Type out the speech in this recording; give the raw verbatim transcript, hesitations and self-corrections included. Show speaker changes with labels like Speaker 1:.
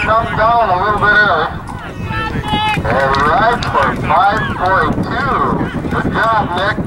Speaker 1: jumped down a little bit early. And rides for five point two. Good job, Nick.